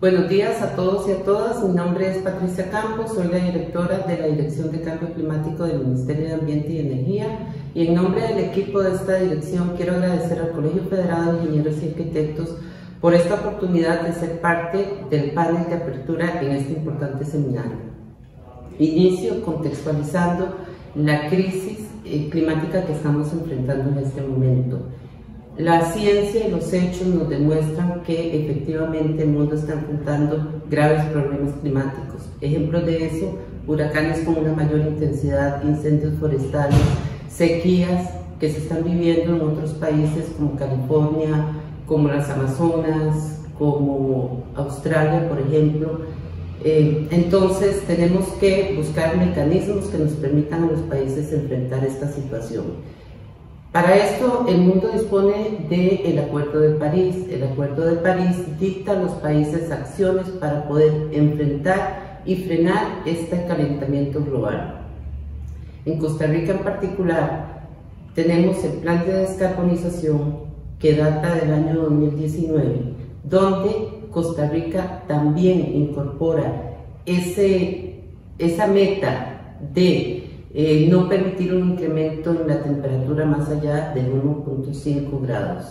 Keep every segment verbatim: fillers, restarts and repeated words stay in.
Buenos días a todos y a todas. Mi nombre es Patricia Campos, soy la directora de la Dirección de Cambio Climático del Ministerio de Ambiente y Energía, y en nombre del equipo de esta dirección quiero agradecer al Colegio Federado de Ingenieros y Arquitectos por esta oportunidad de ser parte del panel de apertura en este importante seminario. Inicio contextualizando la crisis climática que estamos enfrentando en este momento. La ciencia y los hechos nos demuestran que efectivamente el mundo está enfrentando graves problemas climáticos. Ejemplos de eso: huracanes con una mayor intensidad, incendios forestales, sequías que se están viviendo en otros países como California, como las Amazonas, como Australia, por ejemplo. Eh, entonces tenemos que buscar mecanismos que nos permitan a los países enfrentar esta situación. Para esto, el mundo dispone del Acuerdo de París. El Acuerdo de París dicta a los países acciones para poder enfrentar y frenar este calentamiento global. En Costa Rica en particular, tenemos el Plan de Descarbonización que data del año dos mil diecinueve, donde Costa Rica también incorpora ese, esa meta de Eh, no permitir un incremento en la temperatura más allá del uno punto cinco grados.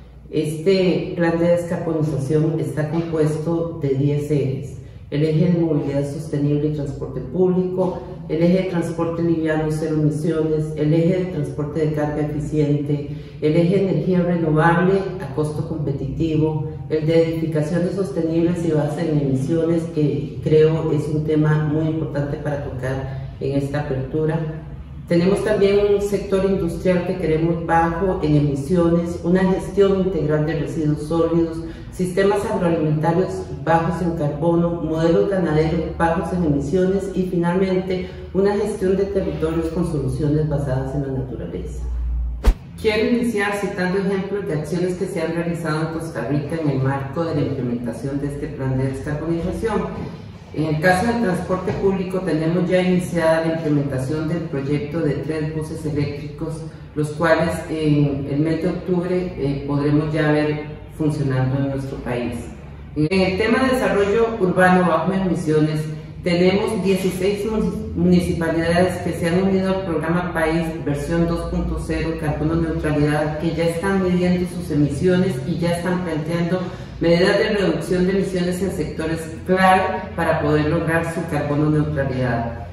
Este plan de descarbonización está compuesto de diez ejes: el eje de movilidad sostenible y transporte público, el eje de transporte liviano cero emisiones, el eje de transporte de carga eficiente, el eje de energía renovable a costo competitivo, el de edificaciones sostenibles y base en emisiones, que creo es un tema muy importante para tocar en esta apertura. Tenemos también un sector industrial que queremos bajo en emisiones, una gestión integral de residuos sólidos, sistemas agroalimentarios bajos en carbono, modelos ganaderos bajos en emisiones y finalmente una gestión de territorios con soluciones basadas en la naturaleza. Quiero iniciar citando ejemplos de acciones que se han realizado en Costa Rica en el marco de la implementación de este plan de descarbonización. En el caso del transporte público, tenemos ya iniciada la implementación del proyecto de tres buses eléctricos, los cuales en el mes de octubre eh, podremos ya ver funcionando en nuestro país. En el tema de desarrollo urbano bajo emisiones, tenemos dieciséis municipalidades que se han unido al programa País versión dos punto cero, carbono neutralidad, que ya están midiendo sus emisiones y ya están planteando medidas de reducción de emisiones en sectores clave para poder lograr su carbono neutralidad.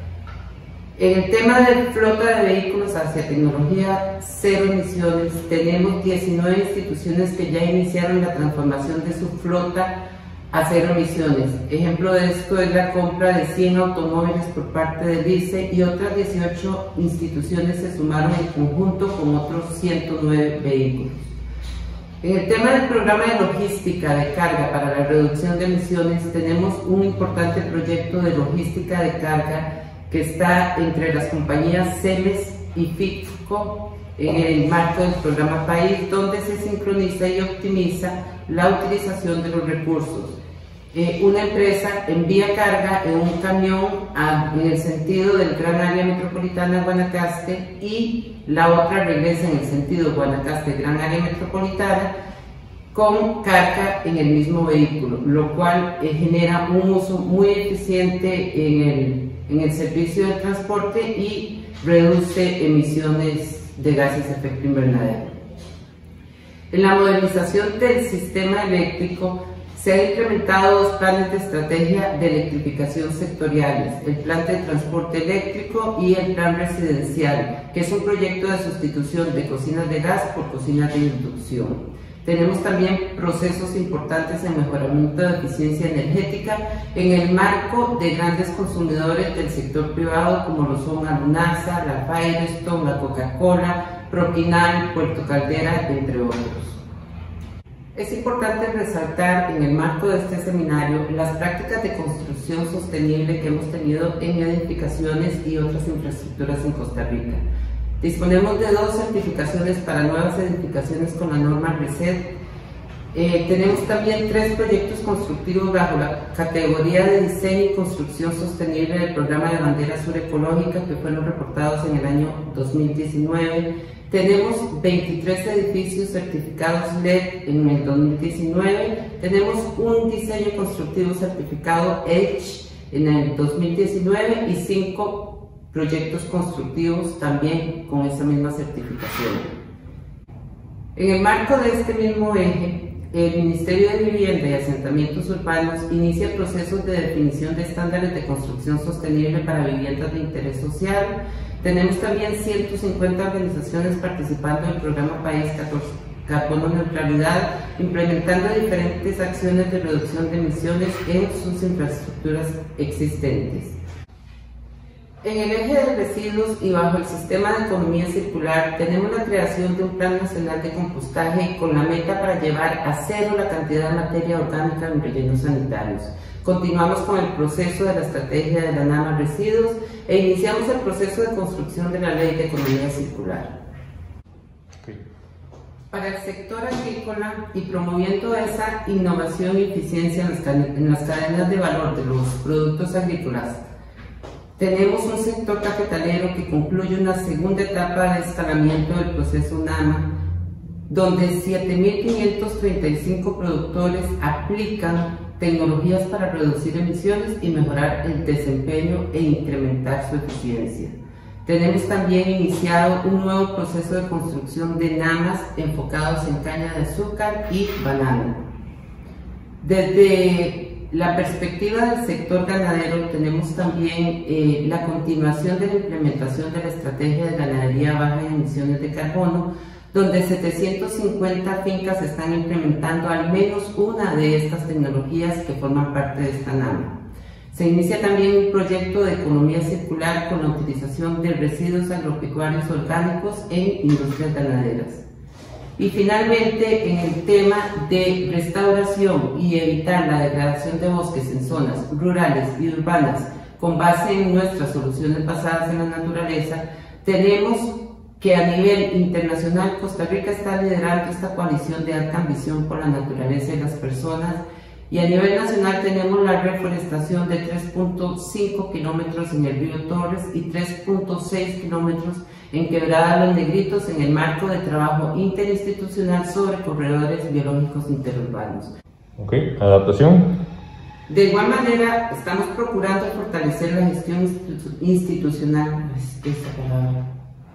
En el tema de flota de vehículos hacia tecnología cero emisiones, tenemos diecinueve instituciones que ya iniciaron la transformación de su flota a cero emisiones. Ejemplo de esto es la compra de cien automóviles por parte del I C E, y otras dieciocho instituciones se sumaron en conjunto con otros ciento nueve vehículos. En el tema del programa de logística de carga para la reducción de emisiones, tenemos un importante proyecto de logística de carga que está entre las compañías CEMES y FITCO en el marco del programa País, donde se sincroniza y optimiza la utilización de los recursos. Eh, una empresa envía carga en un camión a, en el sentido del Gran Área Metropolitana de Guanacaste, y la otra regresa en el sentido Guanacaste-Gran Área Metropolitana con carga en el mismo vehículo, lo cual eh, genera un uso muy eficiente en el, en el servicio de transporte y reduce emisiones de gases de efecto invernadero. En la modernización del sistema eléctrico, se han implementado dos planes de estrategia de electrificación sectoriales: el plan de transporte eléctrico y el plan residencial, que es un proyecto de sustitución de cocinas de gas por cocinas de inducción. Tenemos también procesos importantes en mejoramiento de eficiencia energética en el marco de grandes consumidores del sector privado, como lo son Alunasa, la Firestone, la Coca-Cola, Propinal, Puerto Caldera, entre otros. Es importante resaltar en el marco de este seminario las prácticas de construcción sostenible que hemos tenido en edificaciones y otras infraestructuras en Costa Rica. Disponemos de dos certificaciones para nuevas edificaciones con la norma RESET, Eh, tenemos también tres proyectos constructivos bajo la categoría de diseño y construcción sostenible del programa de bandera sur ecológica que fueron reportados en el año dos mil diecinueve. Tenemos veintitrés edificios certificados L E D en el dos mil diecinueve. Tenemos un diseño constructivo certificado Edge en el dos mil diecinueve y cinco proyectos constructivos también con esa misma certificación. En el marco de este mismo eje, el Ministerio de Vivienda y Asentamientos Urbanos inicia procesos de definición de estándares de construcción sostenible para viviendas de interés social. Tenemos también ciento cincuenta organizaciones participando en el programa País Carbono Neutralidad, implementando diferentes acciones de reducción de emisiones en sus infraestructuras existentes. En el eje de residuos y bajo el sistema de economía circular tenemos la creación de un plan nacional de compostaje con la meta para llevar a cero la cantidad de materia orgánica en rellenos sanitarios. Continuamos con el proceso de la estrategia de la NAMA Residuos e iniciamos el proceso de construcción de la Ley de Economía Circular. Okay. Para el sector agrícola y promoviendo esa innovación y eficiencia en las cadenas de valor de los productos agrícolas, tenemos un sector cafetalero que concluye una segunda etapa de escalamiento del proceso NAMA, donde siete mil quinientos treinta y cinco productores aplican tecnologías para reducir emisiones y mejorar el desempeño e incrementar su eficiencia. Tenemos también iniciado un nuevo proceso de construcción de NAMAs enfocados en caña de azúcar y banano. Desde la perspectiva del sector ganadero tenemos también eh, la continuación de la implementación de la estrategia de ganadería baja en emisiones de carbono, donde setecientas cincuenta fincas están implementando al menos una de estas tecnologías que forman parte de esta NAMA. Se inicia también un proyecto de economía circular con la utilización de residuos agropecuarios orgánicos en industrias ganaderas. Y finalmente, en el tema de restauración y evitar la degradación de bosques en zonas rurales y urbanas con base en nuestras soluciones basadas en la naturaleza, tenemos que a nivel internacional Costa Rica está liderando esta coalición de alta ambición por la naturaleza y las personas, y a nivel nacional tenemos la reforestación de tres punto cinco kilómetros en el río Torres y tres punto seis kilómetros en Quebrada Los Negritos en el marco de trabajo interinstitucional sobre corredores biológicos interurbanos. Ok, adaptación. De igual manera, estamos procurando fortalecer la gestión institu institucional. Esa palabra.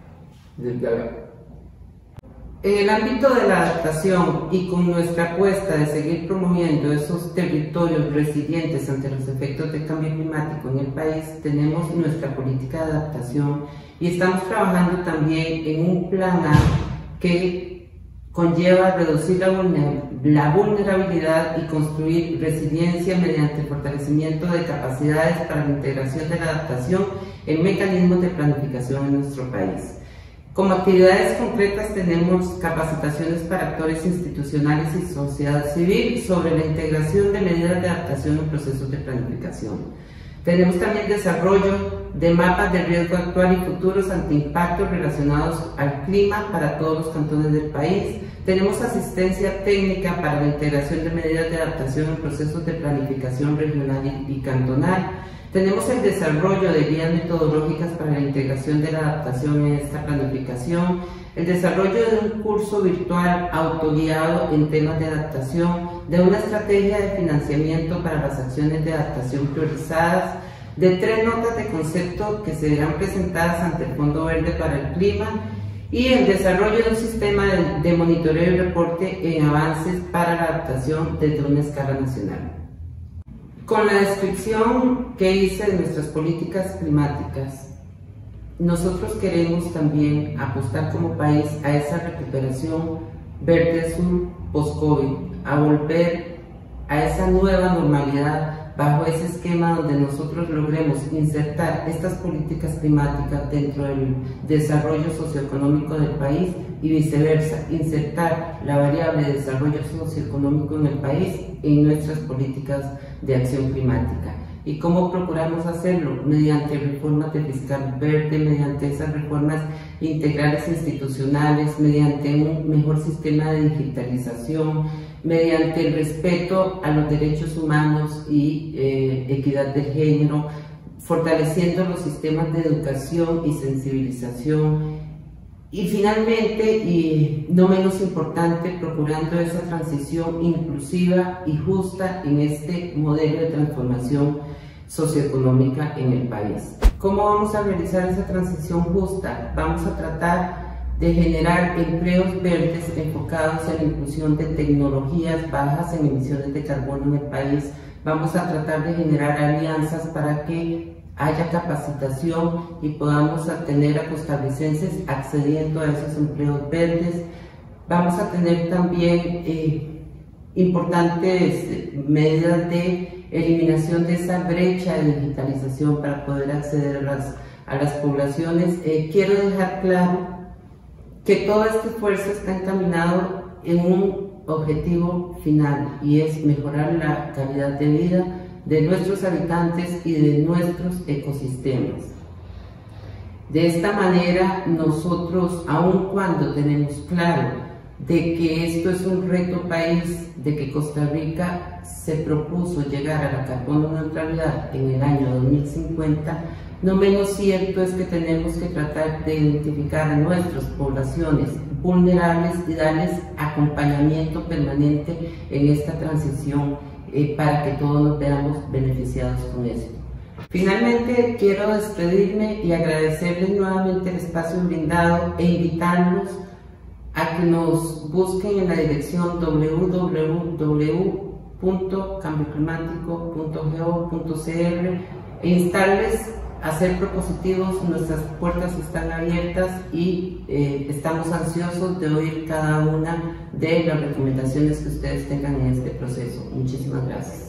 En el ámbito de la adaptación y con nuestra apuesta de seguir promoviendo esos territorios resilientes ante los efectos del cambio climático en el país, tenemos nuestra política de adaptación y estamos trabajando también en un plan A que conlleva reducir la, vulner la vulnerabilidad y construir resiliencia mediante el fortalecimiento de capacidades para la integración de la adaptación en mecanismos de planificación en nuestro país. Como actividades concretas tenemos capacitaciones para actores institucionales y sociedad civil sobre la integración de medidas de adaptación en procesos de planificación. Tenemos también desarrollo de mapas de riesgo actual y futuros ante impactos relacionados al clima para todos los cantones del país. Tenemos asistencia técnica para la integración de medidas de adaptación en procesos de planificación regional y, y cantonal. Tenemos el desarrollo de guías metodológicas para la integración de la adaptación en esta planificación, el desarrollo de un curso virtual autoguiado en temas de adaptación, de una estrategia de financiamiento para las acciones de adaptación priorizadas, de tres notas de concepto que serán presentadas ante el Fondo Verde para el Clima y el desarrollo de un sistema de, de monitoreo y reporte en avances para la adaptación desde una escala nacional. Con la descripción que hice de nuestras políticas climáticas, nosotros queremos también apostar como país a esa recuperación verde-azul post-COVID, a volver a esa nueva normalidad bajo ese esquema donde nosotros logremos insertar estas políticas climáticas dentro del desarrollo socioeconómico del país y viceversa, insertar la variable de desarrollo socioeconómico en el país en nuestras políticas de acción climática. ¿Y cómo procuramos hacerlo? Mediante reformas de fiscal verde, mediante esas reformas integrales institucionales, mediante un mejor sistema de digitalización, mediante el respeto a los derechos humanos y eh, equidad de género, fortaleciendo los sistemas de educación y sensibilización. Y finalmente, y no menos importante, procurando esa transición inclusiva y justa en este modelo de transformación socioeconómica en el país. ¿Cómo vamos a realizar esa transición justa? Vamos a tratar de generar empleos verdes enfocados en la inclusión de tecnologías bajas en emisiones de carbono en el país. Vamos a tratar de generar alianzas para que haya capacitación y podamos tener a costarricenses accediendo a esos empleos verdes. Vamos a tener también eh, importantes medidas de eliminación de esa brecha de digitalización para poder acceder a las, a las poblaciones. Eh, quiero dejar claro que todo este esfuerzo está encaminado en un objetivo final, y es mejorar la calidad de vida de nuestros habitantes y de nuestros ecosistemas. De esta manera, nosotros, aun cuando tenemos claro de que esto es un reto país, de que Costa Rica se propuso llegar a la carbono neutralidad en el año dos mil cincuenta, no menos cierto es que tenemos que tratar de identificar a nuestras poblaciones vulnerables y darles acompañamiento permanente en esta transición eh, para que todos nos veamos beneficiados con esto. Finalmente, quiero despedirme y agradecerles nuevamente el espacio brindado e invitarlos a que nos busquen en la dirección w w w punto cambio climático punto go punto c r e instarles a ser propositivos. Nuestras puertas están abiertas y eh, estamos ansiosos de oír cada una de las recomendaciones que ustedes tengan en este proceso. Muchísimas gracias.